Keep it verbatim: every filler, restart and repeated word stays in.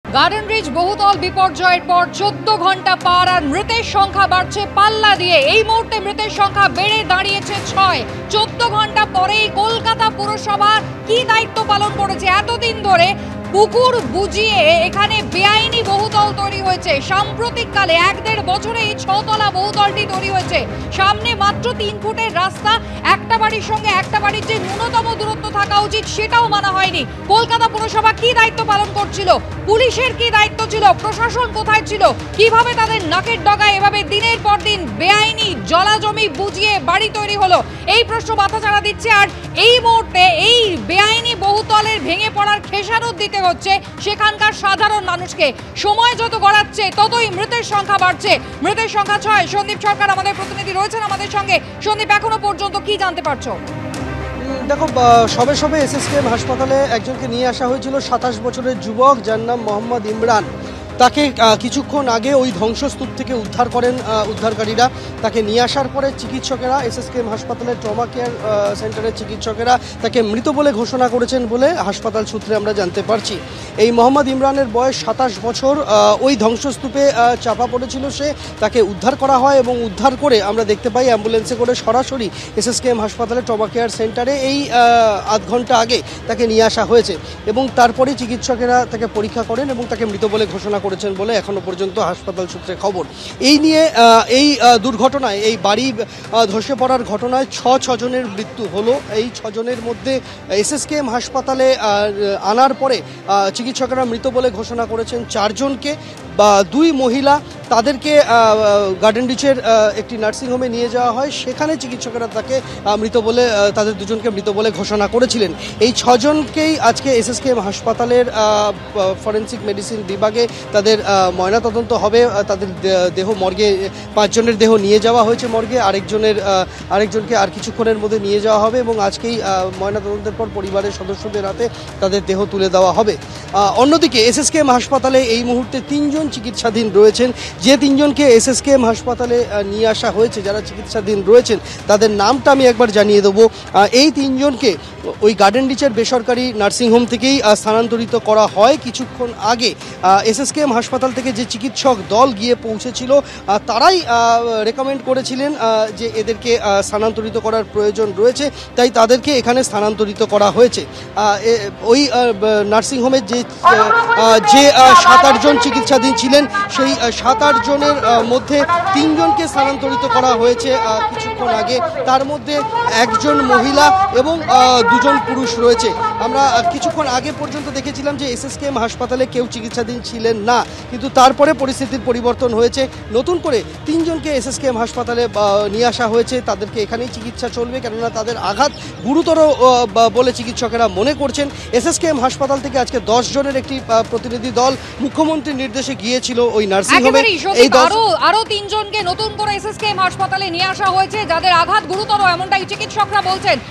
Garden rich বহুতল বিপর্যয়ের পর চোদ্দ ঘন্টা পার আর মৃতের সংখ্যা বাড়ছে পাল্লা দিয়ে। এই মুহূর্তে মৃতের সংখ্যা বেড়ে দাঁড়িয়েছে ছয়। চোদ্দ ঘন্টা পরেই কলকাতা পুরসভা কি দায়িত্ব পালন করেছে? এতদিন ধরে পুকুর বুঝিয়ে এখানে বেআইনি বহুতল তৈরি হয়েছে। সাম্প্রতিককালে এক দেড় বছরে এই ছতলা বহুতলটি তৈরি হয়েছে। সামনে মাত্র তিন ফুটের রাস্তা, একটা বাড়ির সঙ্গে একটা বাড়ির যে ন্যূনতম দূরত্ব থাকা উচিত সেটাও মানা হয়নি। কলকাতা পুরসভা কি দায়িত্ব পালন করছিল? পুলিশের কি দায়িত্ব ছিল? প্রশাসন কোথায় ছিল? কিভাবে তাদের নাকের ডগায় এভাবে দিনের পর দিন বেআইনি জলাজমি বুঝিয়ে বাড়ি তৈরি হলো? এই প্রশ্ন মাথাচাড়া দিচ্ছে। আর এই মুহূর্তে এই বেআইনি বহুতলের ভেঙে পড়ার খেসারত দিতে হচ্ছে সেখানকার সাধারণ মানুষকে। সময় যত গড়াচ্ছে ততই মৃতের সংখ্যা বাড়ছে। মৃতের সংখ্যা ছয়। সন্দীপ সরকার আমাদের প্রতিনিধি রয়েছেন আমাদের সঙ্গে। সন্দীপ, এখনো পর্যন্ত কি জানতে পারছো? দেখো, সবে সবে এসএসকেএম হাসপাতালে একজনকে নিয়ে আসা হয়েছিল, সাতাশ বছরের যুবক যার নাম মোহাম্মদ ইমরান। তাকে কিছুক্ষণ আগে ওই ধ্বংসস্তূপ থেকে উদ্ধার করেন উদ্ধারকারীরা। তাকে নিয়ে আসার পরে চিকিৎসকেরা, এসএসকেএম হাসপাতালের ট্রমা কেয়ার সেন্টারের চিকিৎসকেরা তাকে মৃত বলে ঘোষণা করেছেন বলে হাসপাতাল সূত্রে আমরা জানতে পারছি। এই মোহাম্মদ ইমরানের বয়স সাতাশ বছর। ওই ধ্বংসস্তূপে চাপা পড়েছিল সে। তাকে উদ্ধার করা হয় এবং উদ্ধার করে আমরা দেখতে পাই অ্যাম্বুলেন্সে করে সরাসরি এসএসকেএম হাসপাতালের ট্রমা কেয়ার সেন্টারে এই আধ ঘন্টা আগে তাকে নিয়ে আসা হয়েছে এবং তারপরে চিকিৎসকেরা তাকে পরীক্ষা করেন এবং তাকে মৃত বলে ঘোষণা করেছেন বলে এখনো পর্যন্ত হাসপাতাল সূত্রে খবর। এই নিয়ে এই দুর্ঘটনায়, এই বাড়ি ধসে পড়ার ঘটনায় ছ ছজনের মৃত্যু হলো। এই ছজনের মধ্যে এসএসকেএম হাসপাতালে আনার পরে চিকিৎসকেরা মৃত বলে ঘোষণা করেছেন চারজনকে। বা দুই মহিলা, তাদেরকে গার্ডেন রিচের একটি নার্সিংহোমে নিয়ে যাওয়া হয়। সেখানে চিকিৎসকেরা তাকে মৃত বলে, তাদের দুজনকে মৃত বলে ঘোষণা করেছিলেন। এই ছজনকেই আজকে এসএসকেএম হাসপাতালের ফরেন্সিক মেডিসিন বিভাগে তাদের ময়নাতদন্ত হবে। তাদের দেহ মর্গে, পাঁচজনের দেহ নিয়ে যাওয়া হয়েছে মর্গে, আরেকজনের আরেকজনকে আর কিছুক্ষণের মধ্যে নিয়ে যাওয়া হবে এবং আজকেই ময়নাতদন্তের পর পরিবারের সদস্যদের হাতে তাদের দেহ তুলে দেওয়া হবে। অন্যদিকে এসএসকেএম হাসপাতালে এই মুহূর্তে তিনজন চিকিৎসাধীন রয়েছেন। যে তিনজনকে এসএসকেএম হাসপাতালে নিয়ে আসা হয়েছে, যারা চিকিৎসাধীন রয়েছেন, তাদের নামটা আমি একবার জানিয়ে দেবো। এই তিনজনকে ওই গার্ডেন রিচের বেসরকারি নার্সিংহোম থেকেই স্থানান্তরিত করা হয়। কিছুক্ষণ আগে এসএসকেএম হাসপাতাল থেকে যে চিকিৎসক দল গিয়ে পৌঁছেছিল তারাই রেকমেন্ড করেছিলেন যে এদেরকে স্থানান্তরিত করার প্রয়োজন রয়েছে, তাই তাদেরকে এখানে স্থানান্তরিত করা হয়েছে। ওই নার্সিংহোমের যে যে সাত আটজন চিকিৎসাধীন ছিলেন, সেই সাত আট জনের মধ্যে তিনজনকে স্থানান্তরিত করা হয়েছে কিছুক্ষণ আগে। তার মধ্যে একজন মহিলা এবং দুজন পুরুষ রয়েছে। আমরা কিছুক্ষণ আগে পর্যন্ত দেখেছিলাম যে এসএসকেএম হাসপাতালে কেউ চিকিৎসাধীন ছিলেন না, কিন্তু তারপরে পরিস্থিতির পরিবর্তন হয়েছে। নতুন করে তিনজনকে এসএসকেএম হাসপাতালে নিয়ে আসা হয়েছে। তাদেরকে এখানেই চিকিৎসা চলবে, কেননা তাদের আঘাত গুরুতর বলে চিকিৎসকেরা মনে করছেন। এসএসকেএম হাসপাতাল থেকে আজকে দশ জনের একটি প্রতিনিধি দল মুখ্যমন্ত্রীর নির্দেশে গিয়েছিল ওই নার্সিংহোমে। এই আরো আরো তিনজনকে নতুন করে এসএসকেএম হাসপাতালে নিয়ে আসা হয়েছে যাদের আঘাত গুরুতর, এমনটাই চিকিৎসকরা বলছেন।